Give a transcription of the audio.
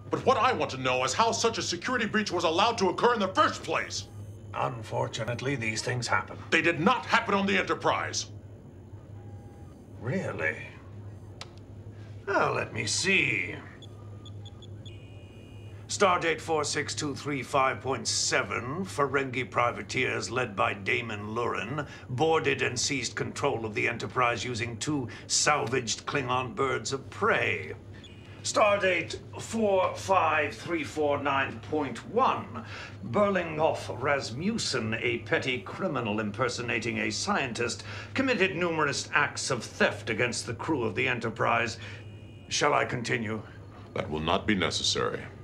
But what I want to know is how such a security breach was allowed to occur in the first place. Unfortunately, these things happen. They did not happen on the Enterprise. Really? Well, let me see. Stardate 46235.7, Ferengi privateers led by Damon Lurin boarded and seized control of the Enterprise using 2 salvaged Klingon birds of prey. Stardate 45349.1, Berlinghoff Rasmussen, a petty criminal impersonating a scientist, committed numerous acts of theft against the crew of the Enterprise. Shall I continue? That will not be necessary.